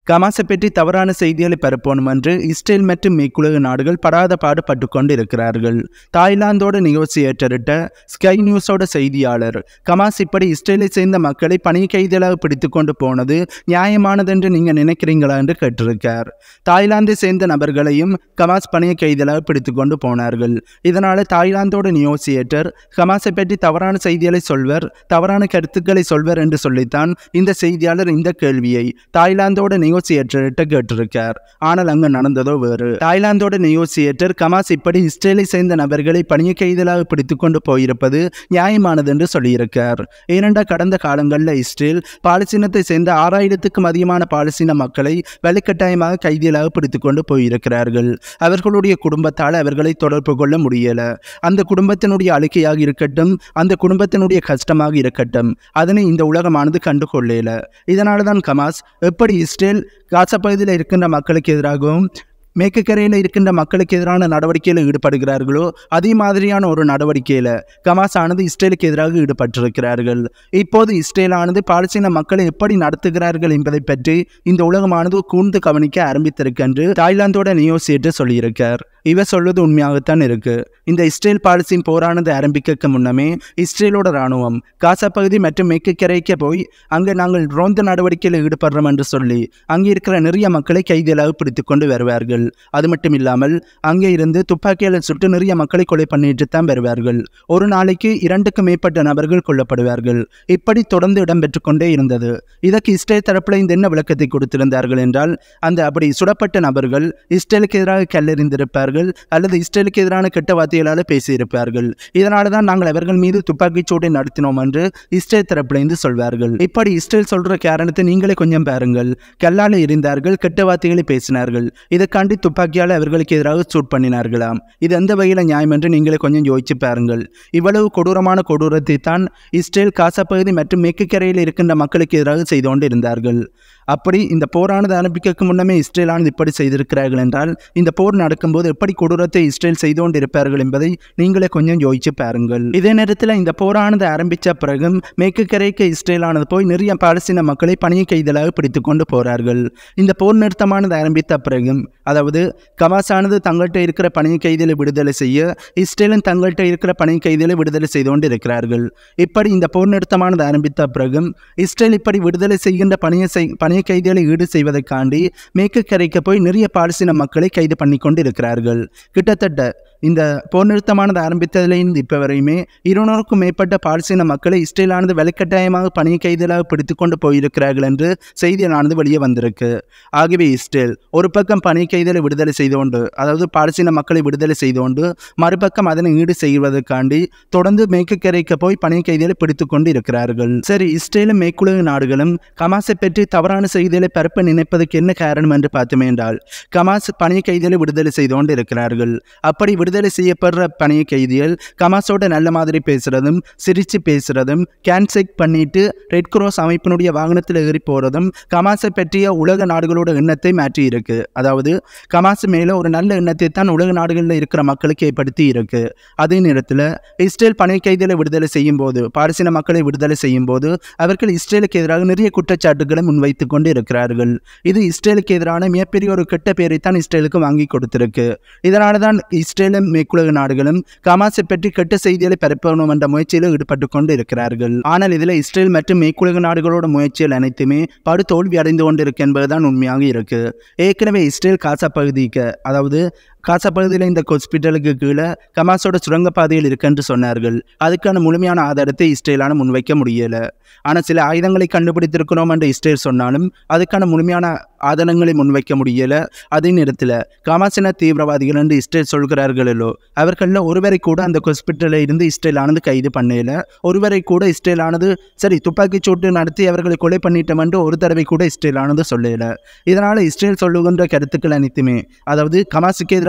கமாஸை பற்றி தவறான செய்திகளை பரப்பணும் என்று இஸ்ரேல் மற்றும் மேற்குலக நாடுகள் படாத பாடுபட்டு கொண்டு இருக்கிறார்கள். தாய்லாந்தோட நெகோசியேட்டரிட்ட ஸ்கை நியூஸோட செய்தியாளர் கமாஸ் இப்படி இஸ்ரேலை சேர்ந்த மக்களை பணி கைதிகளாக பிடித்து கொண்டு போனது நியாயமானது என்று நீங்கள் நினைக்கிறீங்களா என்று கேட்டிருக்கார். தாய்லாந்தை சேர்ந்த நபர்களையும் கமாஸ் பணிய கைதிகளாக பிடித்து கொண்டு போனார்கள். இதனால் தாய்லாந்தோட நெகோசியேட்டர் கமாஸை பற்றி தவறான செய்திகளை சொல்வர், தவறான கருத்துக்களை சொல்வர் என்று சொல்லித்தான் இந்த செய்தியாளர் இந்த கேள்வியை தாய்லாந்தோட நெகோசியேட்டர்கிட்ட கேட்டிருக்கார். ஆனால் அங்கு நடந்ததோ வேறு. தாய்லாந்தோட நெகோசியேட்டர் கமாஸ் இப்படி இஸ்ரேலை சேர்ந்த நபர்களை பணிய கைதிகளாக பிடித்து கொண்டு போயிருப்பது நியாயமானது என்று சொல்லியிருக்கார். ஏனென்றால் கடந்த காலங்களில் இஸ்ரேல் பாலஸ்தீனத்தை சேர்ந்த 6000க்கும் அதிகமான பாலஸ்தீன மக்களை வலுக்கட்டாயமாக கைதிகளாக பிடித்து கொண்டு போயிருக்கிறார்கள். அவர்களுடைய குடும்பத்தால் அவர்களை தொடர்பு கொள்ள முடியல. அந்த குடும்பத்தினுடைய அழுக்கையாக இருக்கட்டும், அந்த குடும்பத்தினுடைய கஷ்டமாக இருக்கட்டும், அதனை இந்த உலகமானது கண்டுகொள்ளல. இதனால தான் கமாஸ் எப்படி இஸ்ரேல் காசா பகுதியில் இருக்கின்ற மக்களுக்கு எதிராகவும் மேற்கு கரையில் இருக்கின்ற மக்களுக்கு எதிரான நடவடிக்கையில் ஈடுபடுகிறார்களோ அதே மாதிரியான ஒரு நடவடிக்கையில் கமாஸ் ஆனது இஸ்ரேலுக்கு எதிராக ஈடுபட்டிருக்கிறார்கள். இப்போது இஸ்ரேலானது பாலஸ்தீன மக்களை எப்படி நடத்துகிறார்கள் என்பதை பற்றி இந்த உலகமானது கூர்ந்து கவனிக்க ஆரம்பித்திருக்கு தாய்லாந்தோட நெகோசியேட்டர் சொல்லியிருக்கார். இவர் சொல்வது உண்மையாகத்தான் இருக்கு. இந்த இஸ்ரேல் பாலஸ்தீன் போரானது ஆரம்பிக்க முன்னமே இஸ்ரேலோட இராணுவம் காசா பகுதி மற்றும் மேற்கு கரைக்கு போய் அங்கே நாங்கள் ரோந்து நடவடிக்கையில் ஈடுபடுறோம் என்று சொல்லி அங்கே இருக்கிற நிறைய மக்களை கைதிகளாக பிடித்து கொண்டு வருவார்கள். அது மட்டும் இல்லாமல் அங்கே இருந்து துப்பாக்கியால் சுட்டு நிறைய மக்களை கொலை பண்ணிட்டு தான் வருவார்கள். ஒரு நாளைக்கு 2க்கும் மேற்பட்ட நபர்கள் கொல்லப்படுவார்கள். இப்படி தொடர்ந்து இடம்பெற்று கொண்டே இருந்தது. இதற்கு இஸ்ரேல் தரப்பில் இந்த என்ன விளக்கத்தை கொடுத்திருந்தார்கள் என்றால், அந்த அப்படி சுடப்பட்ட நபர்கள் இஸ்ரேலுக்கு எதிராக கல்லெறிந்திருப்பார்கள் அல்லது இஸ்ரேலுக்கு எதிரான கெட்ட வார்த்தைகளால் பேசியிருப்பார்கள். இதனால தான் நாங்கள் அவர்கள் மீது துப்பாக்கிச் சூட்டை நடத்தினோம் என்று இஸ்ரேல் தரப்பிலிருந்து சொல்வார்கள். இப்படி இஸ்ரேல் சொல்ற காரணத்தை நீங்களே கொஞ்சம் பாருங்கள். கல்லால் எறிந்தார்கள், கெட்ட வார்த்தைகளை பேசினார்கள். இதற்காண்டி துப்பாக்கியால் அவர்களுக்கு எதிராக சூட் பண்ணினார்களாம். இது எந்த வகையில் நியாயம் என்று நீங்களே கொஞ்சம் யோசிச்சு பாருங்கள். இவ்வளவு கொடூரமான கொடூரத்தை தான் இஸ்ரேல் காசா பகுதி மற்றும் மேற்கு கரையில் இருக்கின்ற மக்களுக்கு எதிராக செய்து கொண்டு இருந்தார்கள். அப்படி இந்த போரானது ஆரம்பிக்க முன்னமே இஸ்ரேலானது இப்படி செய்திருக்கிறார்கள் என்றால், இந்த போர் நடக்கும்போது எப்படி கொடூரத்தை இஸ்ரேல் செய்து கொண்டு இருப்பார்கள் என்பதை நீங்களே கொஞ்சம் யோசிச்சு பாருங்கள். இதே நேரத்தில் இந்த போரானது ஆரம்பித்த பிறகும் மேற்கு கரைக்கு இஸ்ரேலானது போய் நிறைய பாலஸ்தீன மக்களை பணிய கைதிகளாக பிடித்து கொண்டு போறார்கள். இந்த போர் நிறுத்தமானது ஆரம்பித்த பிறகும், அதாவது கமாஸானது தங்கள்கிட்ட இருக்கிற பணிய கைதிகளை விடுதலை செய்ய இஸ்ரேலும் தங்கள்கிட்ட இருக்கிற பணிய கைதிகளை விடுதலை செய்து கொண்டு இருக்கிறார்கள். இப்படி இந்த போர் நிறுத்தமானது ஆரம்பித்த பிறகும் இஸ்ரேல் இப்படி விடுதலை செய்கின்ற பணிய கைதிகளை ஈடு செய்வதற்காண்டி மேற்கு கரைக்கு போய் நிறைய பாலஸ்தீன மக்களை கைது பண்ணி கொண்டு இருக்கிறார்கள். கிட்டத்தட்ட இந்த போர் நிறுத்தமானது ஆரம்பித்ததிலிருந்து இப்போ வரையுமே 200க்கும் மேற்பட்ட பாலஸ்தீன மக்களை இஸ்ரேலானது வலுக்கட்டாயமாக பணிய கைதிகளாக பிடித்து கொண்டு போயிருக்கிறார்கள் என்று செய்தியானது வெளியே வந்திருக்கு. ஆகவே இஸ்ரேல் ஒரு பக்கம் பணிய கைதிகளை விடுதலை செய்து கொண்டு, அதாவது பாலஸ்தீன மக்களை விடுதலை செய்து கொண்டு, மறுபக்கம் அதனை ஈடு செய்வதற்காண்டி தொடர்ந்து மேற்கு கரைக்கு போய் பணிய கைதிகளை பிடித்து கொண்டு இருக்கிறார்கள். சரி, இஸ்ரேலும் மேற்குலக நாடுகளும் கமாஸை பற்றி தவறான செய்திகளை பரப்ப நினைப்பதற்கு என்ன காரணம் என்று பார்த்தோமே என்றால், கமாஸ் பணிய கைதிகளை விடுதலை செய்து கொண்டு இருக்கிறார்கள். அப்படி விடுதலை செய்யப்படுற பணிய கைதிகள் கமாஸோட நல்ல மாதிரி பேசுறதும், சிரிச்சு பேசுறதும், கேன்செக் பண்ணிட்டு ரெட் கிராஸ் அமைப்பினுடைய வாகனத்தில் ஏறி போறதும் கமாஸை பற்றிய உலக நாடுகளோட எண்ணத்தை மாற்றி இருக்கு. அதாவது கமாஸ் மேல ஒரு நல்ல எண்ணத்தை தான் உலக நாடுகளில் இருக்கிற மக்களுக்கு ஏற்படுத்தி இருக்கு. அதே நேரத்தில் இஸ்ரேல் பணிய கைதிகளை விடுதலை செய்யும் போது, பாலஸ்தீன மக்களை விடுதலை செய்யும் போது அவர்கள் இஸ்ரேலுக்கு எதிராக நிறைய குற்றச்சாட்டுகளை முன்வைத்துக் கொண்டு இருக்கிறார்கள். இது இஸ்ரேலுக்கு எதிரான மிகப்பெரிய ஒரு கெட்ட பெயரை தான் இஸ்ரேலுக்கு வாங்கி கொடுத்திருக்கு. இதனால தான் இஸ்ரேலும் மேற்குலக நாடுகளும் கமாஸை பற்றி கெட்ட செய்திகளை பரப்பணும் என்ற முயற்சியில் ஈடுபட்டு கொண்டு இருக்கிறார்கள். ஆனால் இதில் இஸ்ரேல் மற்றும் மேற்குலக நாடுகளோட முயற்சிகள் அனைத்துமே படு தோல்வி அடைந்து கொண்டிருக்கு என்பதுதான் உண்மையாக இருக்கு. ஏற்கனவே இஸ்ரேல் காசா பகுதிக்கு, அதாவது காசா பகுதியில் இந்த ஹாஸ்பிட்டலுக்கு கீழே கமாஸோட சுரங்கப்பாதையில் இருக்குன்னு சொன்னார்கள். அதுக்கான முழுமையான ஆதாரத்தை இஸ்ரேலான முன்வைக்க முடியலை. ஆனால் சில ஆயுதங்களை கண்டுபிடித்திருக்கிறோம் என்று இஸ்ரேல் சொன்னாலும் அதுக்கான முழுமையான ஆதாரங்களை முன்வைக்க முடியலை. அதே நேரத்தில் கமாஸின தீவிரவாதிகள் என்று இஸ்ரேல் சொல்கிறார்களோ அவர்களில் ஒருவரை கூட அந்த ஹாஸ்பிட்டலில் இருந்து இஸ்ரேலானது கைது பண்ணல. ஒருவரை கூட இஸ்ரேலானது சரி துப்பாக்கிச் சூட்டு நடத்தி அவர்களை கொலை பண்ணிட்டோம் என்று ஒரு தடவை கூட இஸ்ரேலானது சொல்லல. இதனால் இஸ்ரேல் சொல்லுகின்ற கருத்துக்கள் அனைத்துமே, அதாவது கமாஸுக்கு எதிராக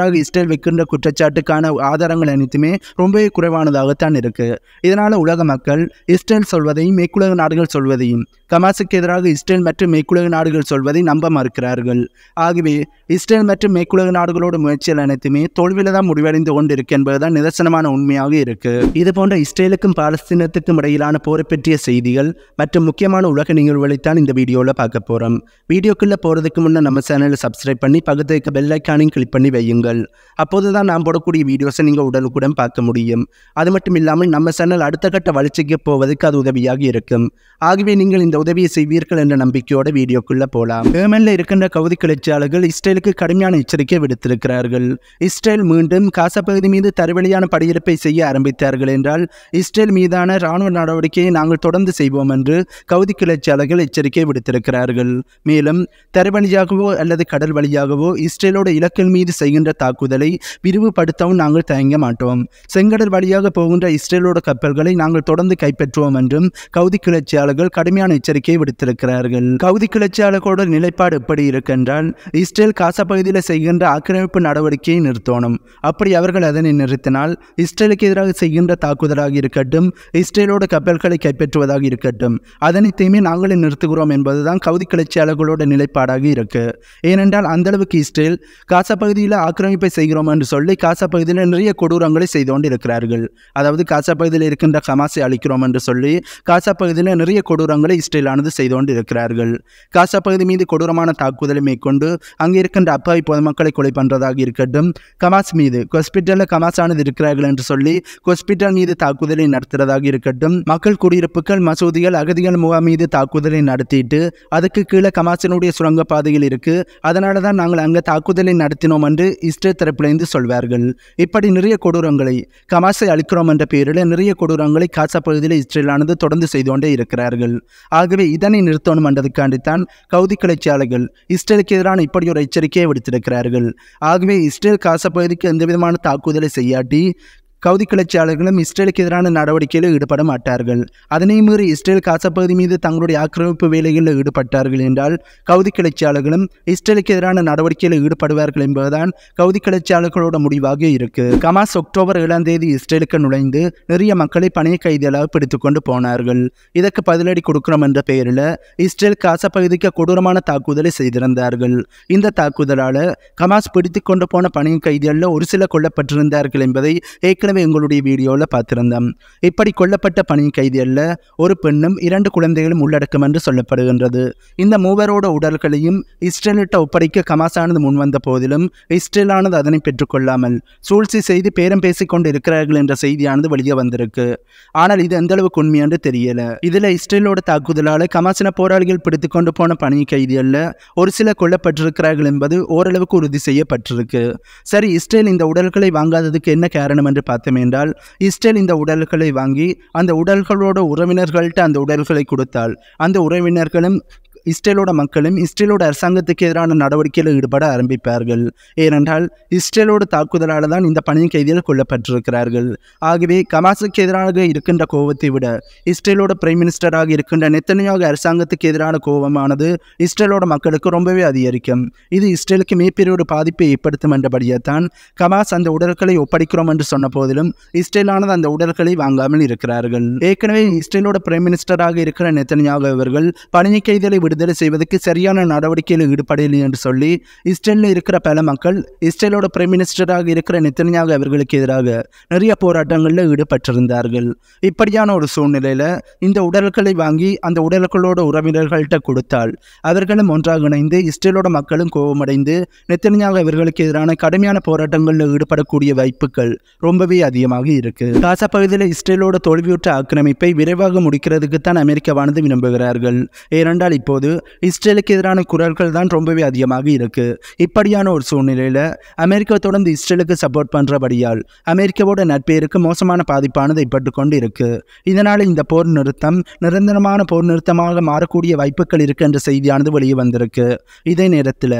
எதிராக இஸ்ரேல் வைக்கின்ற குற்றச்சாட்டுக்கான ஆதாரங்கள் அனைத்துமே ரொம்பவே குறைவானதாகத்தான் இருக்கு. இதனால உலக மக்கள் இஸ்ரேல் சொல்வதையும் மேற்குலக நாடுகள் சொல்வதையும், ஹமாஸுக்கு எதிராக இஸ்ரேல் மற்றும் மேற்குலக நாடுகள் சொல்வதை நம்ப மறுக்கிறார்கள். ஆகவே இஸ்ரேல் மற்றும் மேற்குலக நாடுகளோட முயற்சிகள் அனைத்துமே தோல்வியில தான் முடிவடைந்து கொண்டிருக்கு என்பதுதான் நிதர்சனமான உண்மையாக இருக்கு. இது போன்ற இஸ்ரேலுக்கும் பாலஸ்தீனத்துக்கும் இடையிலான போரை பற்றிய செய்திகள் மற்றும் முக்கியமான உலக நிகழ்வுகளைத்தான் இந்த வீடியோவில் பார்க்க போறோம். வீடியோக்குள்ள போறதுக்கு முன்னே நம்ம சேனலை சப்ஸ்கிரைப் பண்ணி பக்கத்துல இருக்க பெல் ஐக்கானையும் கிளிக் பண்ணி வையுங்கள். அப்போதுதான் நாம் போடக்கூடிய வீடியோஸை நீங்க உடனுக்குடன் பார்க்க முடியும். அது மட்டும் இல்லாமல் நம்ம சேனல் அடுத்த கட்ட வளர்ச்சிக்கு போவதற்கு அது உதவியாக இருக்கும். ஆகவே நீங்கள் இந்த உதவியை செய்வீர்கள் என்ற நம்பிக்கையோட வீடியோக்குள்ள போலாம். ஏமன்ல இருக்கின்ற கவுதி கிளர்ச்சியாளர்கள் இஸ்ரேலுக்கு கடுமையான எச்சரிக்கை விடுத்திருக்கிறார்கள். இஸ்ரேல் மீண்டும் காசா பகுதி மீது தரைவழியான படையெடுப்பை செய்ய ஆரம்பித்தார்கள் என்றால் இஸ்ரேல் மீதான இராணுவ நடவடிக்கையை நாங்கள் தொடர்ந்து செய்வோம் என்று கவுதி கிளர்ச்சியாளர்கள் எச்சரிக்கை விடுத்திருக்கிறார்கள். மேலும் தரைவழியாகவோ அல்லது கடல் வழியாகவோ இஸ்ரேலோட இலக்கின் மீது செய்கின்ற தாக்குதலை விரிவுபடுத்தவும் நாங்கள் தயங்க மாட்டோம். செங்கடல் வழியாக போகின்ற இஸ்ரேலோட கப்பல்களை நாங்கள் தொடர்ந்து கைப்பற்றுவோம் என்றும் கவுதி கிளர்ச்சியாளர்கள் கடுமையான எச்சரிக்கையை விடுத்திருக்கிறார்கள். கவுதி கிளர்ச்சியாளர்களோட நிலைப்பாடு எப்படி இருக்கின்றால், இஸ்ரேல் காசா பகுதியில் செய்கின்ற ஆக்கிரமிப்பு நடவடிக்கையை நிறுத்தணும். அப்படி அவர்கள் அதனை நிறுத்தினால் இஸ்ரேலுக்கு எதிராக செய்கின்ற தாக்குதலாக இருக்கட்டும், இஸ்ரேலோட கப்பல்களை கைப்பற்றுவதாக இருக்கட்டும், அதனைத்தையுமே நாங்களே நிறுத்துகிறோம் என்பதுதான் கவுதி கிளர்ச்சியாளர்களோட நிலைப்பாடாக இருக்கு. ஏனென்றால் அந்த அளவுக்கு இஸ்ரேல் காசா பகுதியில் ஆக்கிரமிப்பை செய்கிறோம் என்று சொல்லி காசா பகுதியில் நிறைய கொடூரங்களை செய்து கொண்டு இருக்கிறார்கள். அதாவது காசா பகுதியில் இருக்கின்ற ஹமாஸை அழிக்கிறோம் என்று சொல்லி காசா பகுதியில் நிறைய கொடூரங்களை இஸ்ரேலானது செய்து கொண்டு இருக்கிறார்கள். காசா பகுதி மீது கொடூரமான தாக்குதலை மேற்கொண்டு அங்கே இருக்கின்ற அப்பாவி பொதுமக்களை கொலை பண்றதாக இருக்கட்டும், ஹமாஸ் மீது ஹாஸ்பிட்டலில் ஹமாஸ் ஆனது இருக்கிறார்கள் என்று சொல்லி ஹாஸ்பிட்டல் மீது தாக்குதலை நடத்துறதாக இருக்கட்டும், மக்கள் குடியிருப்புகள், மசூதிகள், அகதிகள் முகாம் மீது தாக்குதலை நடத்திட்டு அதுக்கு கீழே ஹமாஸினுடைய சுரங்க பாதைகள் இருக்கு, அதனால தான் நாங்கள் அங்கே தாக்குதலை நடத்தினோம் என்று இஸ்ரேல் தரப்பிலிருந்து சொல்வார்கள். இப்படி நிறைய கொடூரங்களை ஹமாஸை அழிக்கிறோம் என்ற பெயரில் நிறைய கொடூரங்களை காசா பகுதியில் இஸ்ரேலானது தொடர்ந்து செய்து கொண்டே இருக்கிறார்கள். ஆகவே இதனை நிறுத்தணும் என்றதுக்காண்டித்தான் கவுதி கிளர்ச்சியாளர்கள் இஸ்ரேலுக்கு எதிரான இப்படி ஒரு எச்சரிக்கையை விடுத்திருக்கிறார்கள். ஆகவே இஸ்ரேல் காசா பகுதிக்கு எந்த விதமான தாக்குதலை செய்யாட்டி கவுதி கிளர்ச்சியாளர்களும் இஸ்ரேலுக்கு எதிரான நடவடிக்கையில் ஈடுபட மாட்டார்கள். அதனை மீறி இஸ்ரேல் காசா பகுதி மீது தங்களுடைய ஆக்கிரமிப்பு வேலைகளில் ஈடுபட்டார்கள் என்றால் கவுதி கிளர்ச்சியாளர்களும் இஸ்ரேலுக்கு எதிரான நடவடிக்கையில் ஈடுபடுவார்கள் என்பதுதான் கவுதி கிளர்ச்சியாளர்களோட முடிவாக இருக்கு. ஹமாஸ் அக்டோபர் 7 இஸ்ரேலுக்கு நுழைந்து நிறைய மக்களை பணைய கைதிகளாக பிடித்துக் கொண்டு போனார்கள். இதற்கு பதிலடி கொடுக்கிறோம் என்ற பெயரில் இஸ்ரேல் காசா பகுதிக்கு கொடூரமான தாக்குதலை செய்திருந்தார்கள். இந்த தாக்குதலால் ஹமாஸ் பிடித்துக் கொண்டு போன பணைய கைதிகளில் ஒரு சில கொல்லப்பட்டிருந்தார்கள் என்பதை ஏற்கனவே எங்களுடைய வீடியோவில் பார்த்திருந்தோம். இப்படி கொல்லப்பட்ட பணி கைதிகளில் ஒரு பெண்ணும் 2 குழந்தைகளும் உள்ளடக்கம் என்று சொல்லப்படுகின்றது. இந்த மூவரோட உடல்களையும் இஸ்ரேலிட்ட ஒப்படைக்க ஹமாஸானது முன்வந்த போதிலும் இஸ்ரேலானது அதனை பெற்றுக்கொள்ளாமல் சூழ்ச்சி செய்து பேரம் பேசிக் கொண்டு இருக்கிறார்கள் என்ற செய்தியானது வெளியே வந்திருக்கு. ஆனால் இது எந்த அளவுக்கு உண்மை என்று தெரியல. இதுல இஸ்ரேலோட தாக்குதலால் ஹமாஸின போராளிகள் பிடித்துக் கொண்டு போன பணி கைதிகளில் ஒரு சில கொல்லப்பட்டிருக்கிறார்கள் என்பது ஓரளவுக்கு உறுதி செய்யப்பட்டிருக்கு. சரி, இஸ்ரேல் இந்த உடல்களை வாங்காததுக்கு என்ன காரணம் என்று பார்த்தோம் என்றால், இஸ்ரேல் இந்த உடல்களை வாங்கி அந்த உடல்களோட உறவினர்கள்ட்ட அந்த உடல்களை கொடுத்தால் அந்த உறவினர்களும் இஸ்ரேலோட மக்களும் இஸ்ரேலோட அரசாங்கத்துக்கு எதிரான நடவடிக்கையில் ஈடுபட ஆரம்பிப்பார்கள். ஏனென்றால் இஸ்ரேலோட தாக்குதலால் தான் இந்த பணி கைதிகள் கொல்லப்பட்டிருக்கிறார்கள். ஆகவே ஹமாஸுக்கு எதிராக இருக்கின்ற கோபத்தை விட இஸ்ரேலோட பிரைம் மினிஸ்டராக இருக்கின்ற நெத்தனியாகு அரசாங்கத்துக்கு எதிரான கோபமானது இஸ்ரேலோட மக்களுக்கு ரொம்பவே அதிகரிக்கும். இது இஸ்ரேலுக்கு மிகப்பெரிய ஒரு பாதிப்பை ஏற்படுத்தும் என்றபடியே தான் ஹமாஸ் அந்த உடல்களை ஒப்படைக்கிறோம் என்று சொன்ன போதிலும் இஸ்ரேலானது அந்த உடல்களை வாங்காமல் இருக்கிறார்கள். ஏற்கனவே இஸ்ரேலோட பிரைம் மினிஸ்டராக இருக்கிற நெத்தனியாகு அவர்கள் பணி கைதிகளை விடுதலை செய்வதற்கு சரியான நடவடிக்கையில் ஈடுபடவில்லை என்று சொல்லி இஸ்ரேலில் இருக்கிற பல மக்கள் இஸ்ரேலோட பிரைம் மினிஸ்டராக இருக்கிற நெத்தனியாகு அவர்களுக்கு எதிராக நிறைய போராட்டங்களில் ஈடுபட்டிருந்தார்கள். இப்படியான ஒரு சூழ்நிலையில் இந்த உடல்களை வாங்கி அந்த உடல்களோட உறவினர்கள்ட்ட கொடுத்தால் அவர்களும் ஒன்றாக இணைந்து இஸ்ரேலோட மக்களும் கோபமடைந்து நெத்தனியாகு அவர்களுக்கு எதிரான கடுமையான போராட்டங்களில் ஈடுபடக்கூடிய வாய்ப்புகள் ரொம்பவே அதிகமாக இருக்கு. காசா பகுதியில் இஸ்ரேலோட தோல்வியுற்ற ஆக்கிரமிப்பை விரைவாக முடிக்கிறதுக்குத்தான் அமெரிக்காவானது விரும்புகிறார்கள். ஏனென்றால் இப்போது இஸ்ரேலுக்கு எதிரான குரல்கள் தான் ரொம்பவே அதிகமாக இருக்கு. இப்படியான ஒரு சூழ்நிலையில் அமெரிக்கா தொடர்ந்து இஸ்ரேலுக்கு சப்போர்ட் பண்றபடியால் அமெரிக்காவோட நட்பேருக்கு மோசமான பாதிப்பானது ஏற்பட்டு கொண்டு இருக்கு. இதனால இந்த போர் நிறுத்தம் நிரந்தரமான போர் நிறுத்தமாக மாறக்கூடிய வாய்ப்புகள் இருக்கு என்ற செய்தியானது வெளியே வந்திருக்கு. இதே நேரத்தில்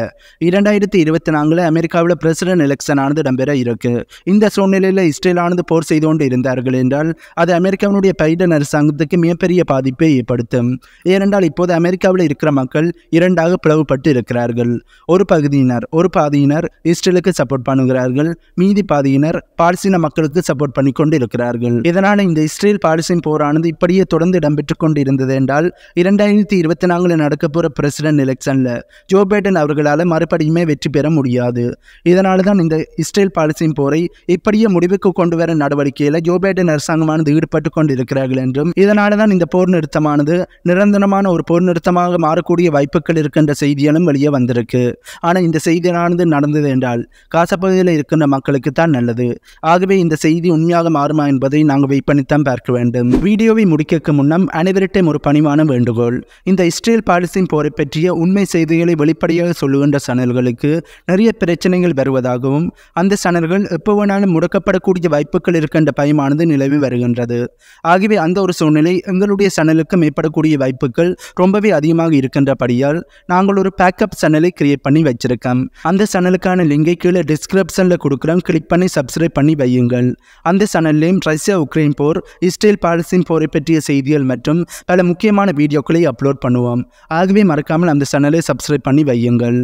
2024 அமெரிக்காவில் பிரசிடென்ட் எலெக்ஷன் ஆனது இடம்பெற இருக்கு. இந்த சூழ்நிலையில் இஸ்ரேலானது போர் செய்து கொண்டு இருந்தார்கள் என்றால் அது அமெரிக்காவினுடைய பைடன் அரசாங்கத்துக்கு மிகப்பெரிய பாதிப்பை ஏற்படுத்தும். ஏனென்றால் இப்போது அமெரிக்காவில் இருக்கிற மக்கள் இரண்டாக பிளவுபட்டு இருக்கிறார்கள். ஒரு பாதியினர் இஸ்ரேலுக்கு சப்போர்ட் பண்ணுகிறார்கள், மீதி பாதியினர் பாலஸ்தீன மக்களுக்கு சப்போர்ட் பண்ணி கொண்டு இருக்கிறார்கள். இதனால் இந்த இஸ்ரேல் பாலஸ்தீன் போரானது இப்படியே தொடர்ந்து இடம்பெற்றுக் கொண்டு இருந்தது என்றால் 2024 நடக்க போற பிரசிடென்ட் எலெக்ஷன்ல ஜோ பைடன் அவர்களால் மறுபடியுமே வெற்றி பெற முடியாது. இதனால தான் இந்த இஸ்ரேல் பாலஸ்தீன் போரை இப்படியே முடிவுக்கு கொண்டு வர நடவடிக்கையில் ஜோ பைடன் அரசாங்கமானது ஈடுபட்டு கொண்டு இருக்கிறார்கள் என்றும், இதனால தான் இந்த போர் நிறுத்தமானது நிரந்தரமான ஒரு போர் நிறுத்தமாக மாறக்கூடிய வாய்ப்புகள் இருக்கின்ற செய்திகளும் வெளியே வந்திருக்கு. ஆனால் இந்த செய்தியானது நடந்தது என்றால் காசா பகுதியில் இருக்கின்ற மக்களுக்கு தான் நல்லது. ஆகவே இந்த செய்தி உண்மையாக மாறுமா என்பதை நாங்கள் வெயிட் பண்ணித்தான் பார்க்க வேண்டும். வீடியோவை முடிக்க முன்னம் அனைவரிட்டையும் ஒரு பணிவான வேண்டுகோள். இந்த இஸ்ரேல் பாலஸ்தீன் போரை பற்றிய உண்மை செய்திகளை வெளிப்படையாக சொல்லுகின்ற சேனல்களுக்கு நிறைய பிரச்சனைகள் வருவதாகவும், அந்த சேனல்கள் எப்போ வேணாலும் முடக்கப்படக்கூடிய வாய்ப்புகள் இருக்கின்ற பயமானது நிலவி வருகின்றது. ஆகவே அந்த ஒரு சூழ்நிலை எங்களுடைய சேனலுக்கு மேற்படக்கூடிய வாய்ப்புகள் ரொம்பவே அதிகமாக இருக்கின்றபடியால் நாங்கள் ஒரு பேக்கப் சேனலை கிரியேட் பண்ணி வச்சிருக்கோம். அந்த சேனலுக்கான லிங்கை கீழே டிஸ்கிரிப்ஷனில் கொடுக்குறோம், கிளிக் பண்ணி சப்ஸ்கிரைப் பண்ணி வையுங்கள். அந்த சேனல்லையும் ரஷ்யா உக்ரைன் போர், இஸ்ரேல் பாலஸ்தீன் போரை பற்றிய செய்திகள் மற்றும் பல முக்கியமான வீடியோக்களை அப்லோட் பண்ணுவோம். ஆகவே மறக்காமல் அந்த சேனலை சப்ஸ்கிரைப் பண்ணி வையுங்கள்.